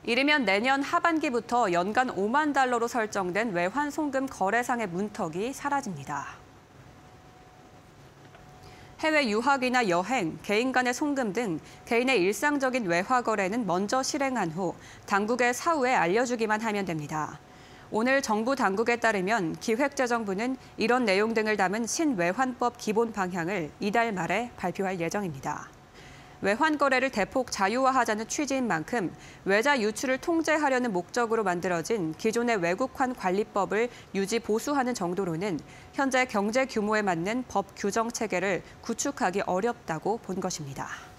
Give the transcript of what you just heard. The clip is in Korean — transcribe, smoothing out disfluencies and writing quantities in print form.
이르면 내년 하반기부터 연간 5만 달러로 설정된 외환 송금 거래상의 문턱이 사라집니다. 해외 유학이나 여행, 개인 간의 송금 등 개인의 일상적인 외화 거래는 먼저 실행한 후 당국의 사후에 알려주기만 하면 됩니다. 오늘 정부 당국에 따르면 기획재정부는 이런 내용 등을 담은 신외환법 기본 방향을 이달 말에 발표할 예정입니다. 외환 거래를 대폭 자유화하자는 취지인 만큼 외자 유출을 통제하려는 목적으로 만들어진 기존의 외국환 관리법을 유지 보수하는 정도로는 현재 경제 규모에 맞는 법 규정 체계를 구축하기 어렵다고 본 것입니다.